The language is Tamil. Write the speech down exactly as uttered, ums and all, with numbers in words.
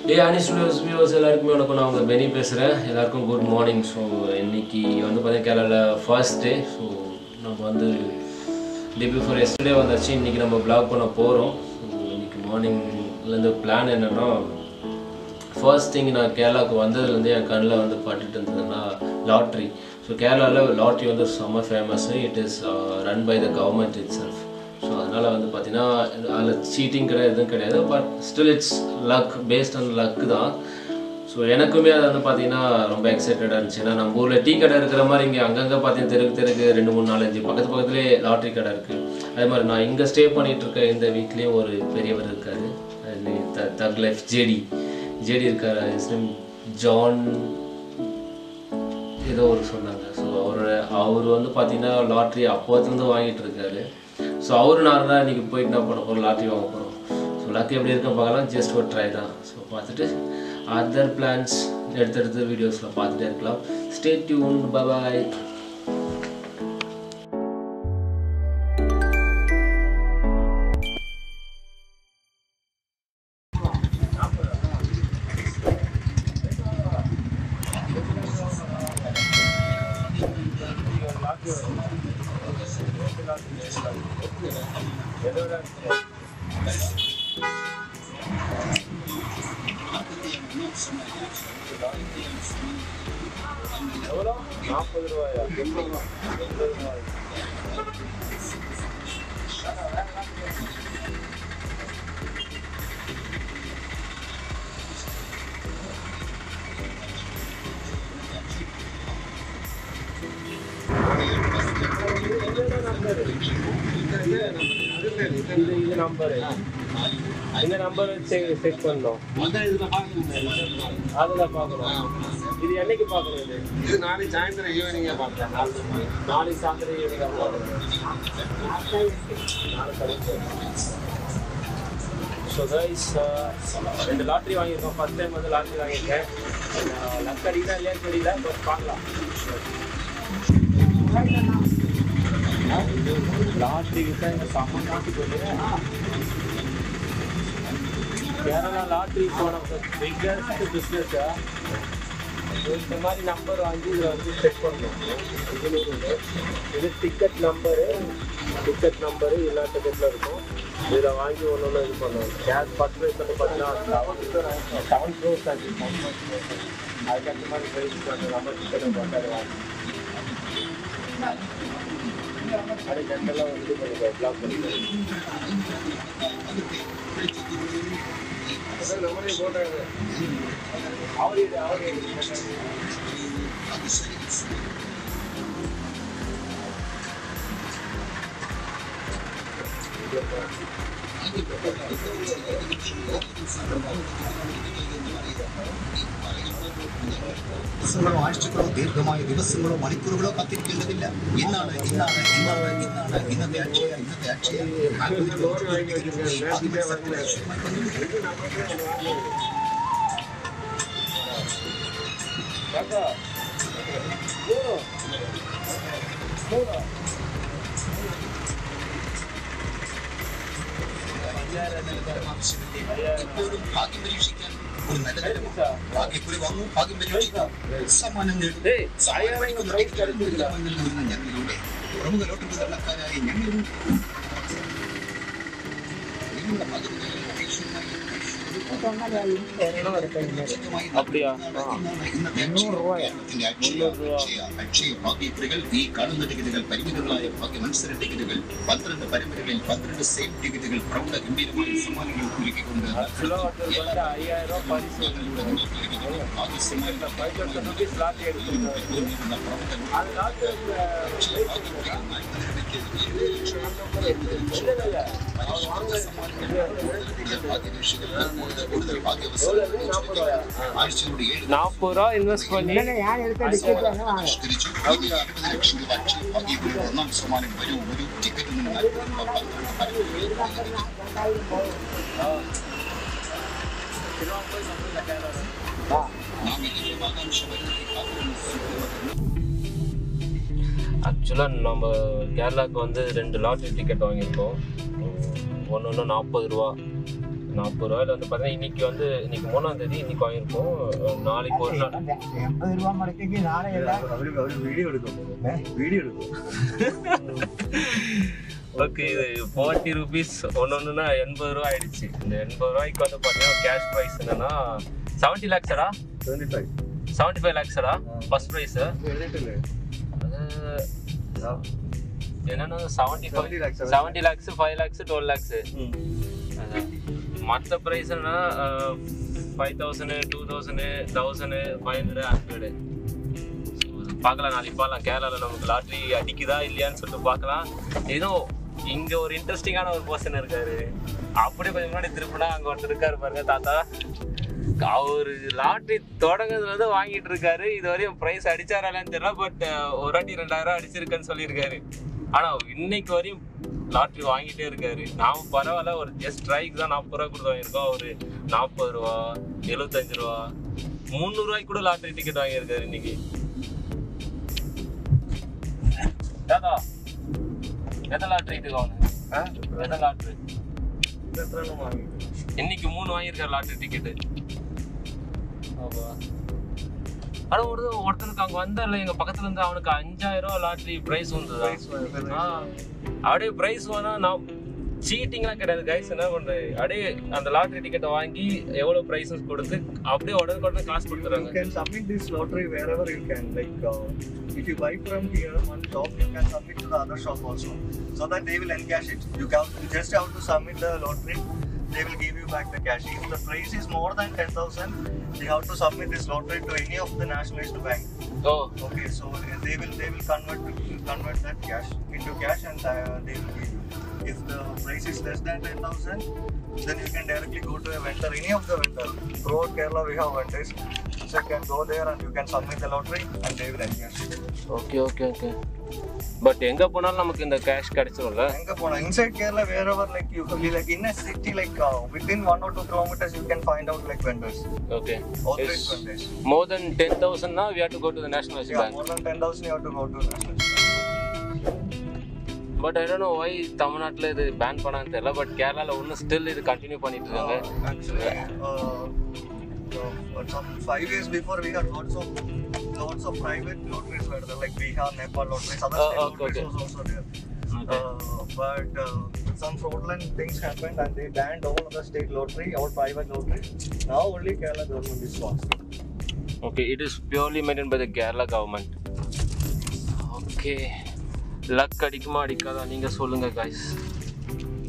Hey, Ani Studios viewers, எல்லாருக்கும் வணக்கம். நான் உங்க பெனி பேசுறேன். எல்லாருக்கும் குட் மார்னிங். ஸோ இன்னைக்கு வந்து பார்த்தீங்கன்னா கேரளாவில் ஃபர்ஸ்ட் டே. ஸோ நம்ம வந்து டே பிஃபோர் எஸ்டர்டே வந்தாச்சு. இன்னைக்கு நம்ம ப்ளாக் பண்ண போகிறோம். இன்னைக்கு மார்னிங்லேருந்து பிளான் என்னென்னா, ஃபர்ஸ்ட் திங் நான் கேரளாவுக்கு வந்ததுலேருந்து என் கண்ணில் வந்து பட்டுட்டு இருந்ததுன்னா லாட்ரி. ஸோ கேரளாவில் லாட்ரி வந்து செம்ம famous. It is run by the government itself. So அதனால் வந்து பார்த்தீங்கன்னா அதில் சீட்டிங் கிடையாது, எதுவும் கிடையாது. But still it's luck, based on luck தான். ஸோ எனக்குமே அது வந்து பார்த்தீங்கன்னா ரொம்ப எக்ஸைட்டடாக இருந்துச்சு. ஏன்னா நம்ம ஊரில் டீ கடை இருக்கிற மாதிரி இங்கே அங்கங்கே பார்த்தீங்கன்னா தெருக்கு தெருக்கு ரெண்டு மூணு நாலஞ்சு பக்கத்து பக்கத்துலேயே லாட்ரி கடை இருக்குது. அதே மாதிரி நான் இங்கே ஸ்டே பண்ணிகிட்டு இருக்க இந்த வீட்லேயும் ஒரு பெரியவர் இருக்கார். The thug life JD JD இருக்கார். இஸ் நேம் ஜான் ஏதோ ஒரு சொன்னாங்க. ஸோ அவரோட அவர் வந்து பார்த்தீங்கன்னா லாட்ரி அப்போத்துலேருந்து வாங்கிட்டு இருக்காரு. ஸோ அவரு நான் தான் இன்றைக்கி போயிட்டு என்ன பண்ண போகிறோம், லாட்ரி வாங்க போகிறோம். ஸோ லக்கு எப்படி இருக்குன்னு பார்க்கலாம். ஜஸ்ட் ஒரு ட்ரை தான். ஸோ பார்த்துட்டு அதர் பிளான்ஸ் எடுத்தெடுத்து வீடியோஸில் பார்த்துட்டே இருக்கலாம். Stay tuned. Bye bye. எவ்வளோ? நாற்பது ரூபாயா? எண்பது ரூபா எண்பது ரூபாய். இது நம்பரு இந்த நம்பர் செக் பண்ணோம். அதில் பார்க்கணும். இது என்னைக்கு பார்க்கணும்? இது இது நாளைக்கு சாயந்தரம் ஈவினிங்காக பார்க்கலாம். நாளைக்கு சாயந்தரம் ஈவினிங்காக பார்க்கணும். ஸோ கைஸ், ரெண்டு லாட்ரி வாங்கியிருக்கோம். ஃபர்ஸ்ட் டைம் வந்து லாட்ரி வாங்கியிருக்கேன். லக் அடிக்கா இல்லையான்னு தெரியல, பட் பார்க்கலாம். லாட்ரிக்கு தான் இங்கே செம்ம காசு போயிட்டு. Kerala lottery one of the biggest பிஸ்னஸ்ஸா. இந்த மாதிரி நம்பர் வாங்கி இதில் வந்து செக் பண்ணணும். இது டிக்கெட் நம்பரு டிக்கெட் நம்பரு எல்லா டிக்கெட்டில் இருக்கும். இதில் வாங்கி ஒன்று ஒன்று இது பண்ணுவோம். கேஷ் பத்து வயசுல பார்த்தீங்கன்னா செவன் செவன் க்ரோஸ் ஆச்சு. அதுக்கேற்ற மாதிரி ப்ரைஸ் அந்த நம்பர் டிக்கெட்டை பார்த்து அதை வாங்கி அது ஜென்ரலாக வந்து பண்ணிக்கோ, பிளாக் பண்ணிக்கோ. நம்மளே போட்டாங்க. அவரு அவரு ആഴ്ചകളോ ദീർഘമായ ദിവസങ്ങളോ മണിക്കൂറുകളോ കാത്തിരിക്കേണ്ടതില്ല. ഇന്നാണ് ഇന്നാണ് ഇന്നാണ് ഇന്നാണ് ഇന്നത്തെ അക്ഷയ ഇന്നത്തെ അക്ഷയ ഭാഗ്യം പരീക്ഷിക്കാൻ ഒരു നല്ല നേരം. ഭാഗ്യക്കുറി വാങ്ങൂ, ഭാഗ്യം പരീക്ഷിക്കാം, സമ്മാനം നേടും. ഞങ്ങളിലൂടെ പ്രമുഖ ലോട്ടറി കള്ളക്കാരായ ഞങ്ങളും നിങ്ങളുടെ പദ്ധതികളിൽ அப்படியா? അക്ഷയ ഭാഗ്യക്കുറികൾ ഈ കാണുന്ന ടിക്കറ്റുകൾ പരിമിതങ്ങളായ ഭാഗ്യ മത്സര ടിക്കറ്റുകൾ പന്ത്രണ്ട് പരമ്പരകളിൽ പന്ത്രണ്ട് സെയിം ടിക്കറ്റുകൾ പ്രൗഢ ഗംഭീരമായ സമ്മാനങ്ങൾ ഒരുക്കിക്കൊണ്ട് நாற்பது ரூபா இன்வெஸ்ட் பண்ணி ഒന്നാം സമ്മാനം വരൂ ഒരു ടിക്കറ്റിൽ നിന്ന് ஆக்சுவலாக நம்ம கேரளாவுக்கு வந்து ரெண்டு லாட்ரி டிக்கெட் வாங்கியிருக்கோம். ஒன்று ஒன்று நாற்பது ரூபா. நாற்பது ரூபாயில வந்து பார்த்தீங்கன்னா இன்னைக்கு வந்து இன்னைக்கு மூணாம் தேதி இன்னைக்கு வாங்கியிருக்கோம். நாளைக்கு ஒரு நாள் எண்பது ரூபா மடக்கைக்கு நாளை வீடியோ எடுக்கும் வீடியோ எடுக்கும். ஓகே, இது ஃபார்ட்டி ருபீஸ் ஒன்று ஒன்றுனா எண்பது ரூபா ஆயிடுச்சு. இந்த எண்பது ரூபாய்க்கு வந்து பார்த்தீங்கன்னா கேஷ் ப்ரைஸ் என்னன்னா செவன்ட்டி லேக்ஸடா டுவெண்ட்டி ஃபைவ் செவன்ட்டி ஃபைவ் லேக்ஸடா ஃபர்ஸ்ட் ப்ரைஸு. என்னன்னா seventy five seventy lakhs five lakhs twelve lakhs. மற்ற ப்ரைஸ் என்னன்னா five thousand two thousand thousand five hundred hundred. பார்க்கலாம் நாளைக்கு பார்க்கலாம் கேரளாவில் நமக்கு லாட்ரி அடிக்குதா இல்லையான்னு சொல்லிட்டு பார்க்கலாம். ஏதோ இங்கே ஒரு இன்ட்ரெஸ்டிங்கான ஒரு பர்சன் இருக்காரு. அப்படியே கொஞ்சம் முன்னாடி திருப்பினா அங்கே ஒருத்தர் இருக்காரு பாருங்க தாத்தா. அவர் லாட்ரி தொடங்குறதுல தான் வாங்கிட்டு இருக்காரு. இது வரையும் ப்ரைஸ் அடிச்சாரான்னு தெரியல, பட் ஒரு வாட்டி ரெண்டாயிரம் அடிச்சிருக்கேன்னு சொல்லியிருக்காரு. ஆனால் இன்னைக்கு வரையும் லாட்ரி வாங்கிட்டே இருக்காரு. நாம பரவாயில்ல, ஒரு ஜஸ்ட் ட்ரைக்கு தான் நாற்பது ரூபா கொடுத்து வாங்கியிருக்கோம். அவர் நாற்பது ரூபா எழுபத்தஞ்சு ரூபா முந்நூறுரூவாய்க்கு கூட லாட்ரி டிக்கெட் வாங்கியிருக்காரு இன்னைக்கு. தாத்தா எதை லாட்ரி டிக்கெட் எதை லாட்ரி இன்னைக்கு மூணு வாங்கியிருக்காரு லாட்ரி டிக்கெட்டு. ஆனால் ஒரு ஒருத்தனுக்கு அங்கே வந்தார்ல எங்கள் பக்கத்துல இருந்து, அவனுக்கு அஞ்சாயிரம் ரூபா லாட்ரி ப்ரைஸ் வந்தது. அப்படியே ப்ரைஸ் வேணா நான் சீட்டிங்லாம் கிடையாது கைஸ். என்ன பண்ணுறது, அப்படியே அந்த லாட்ரி டிக்கெட்டை வாங்கி எவ்வளோ ப்ரைஸஸ் கொடுத்து அப்படியே உடனே உடனே காசு கொடுத்துறாங்க. You can submit this lottery wherever you can. Like uh, if you buy from here one shop, you can submit to the other shop also, so that they will encash it. You can you just have to submit the lottery. They will give you back the cash. If the price is more than ten thousand, you have to submit this lottery to any of the nationalized bank. Oh. Okay, so they will they will convert convert that cash into cash and uh, they will give you. If the price is less than ten thousand, then you can directly go to a vendor, any of the vendor. Throughout Kerala we have vendors, so you can go there and you can submit the lottery and they will encash it. Okay, okay, okay. But எங்க போனாலும் நமக்கு இந்த கேஷ் கிடைச்சிரும்ல. எங்க போனா inside Kerala wherever like you like in a city like uh, within one or two kilometers you can find out like vendors. Okay. Authorized vendors. More than ten thousand now we have to go to the nationalized yeah, bank. More than ten thousand you have to go to the nationalized bank. But I don't know why தமிழ்நாட்டுல இது பேன் பண்ணான்னு தெரியல. பட் கேரளால இன்னும் ஸ்டில் இது கண்டினியூ பண்ணிட்டு இருக்காங்க. Actually, uh, uh, some five years before we had lots of lots of private lotteries were there, like Bihar, Nepal lotteries, other Oh, state okay, lotteries okay. was also there. Okay. Uh, but uh, some fraudulent things happened and they banned all of the state lottery, all private lottery. Now only Kerala government is sponsoring. Okay, it is purely maintained by the Kerala government. Okay. Luck அடிக்குமா அடிக்காதா நீங்க சொல்லுங்க guys.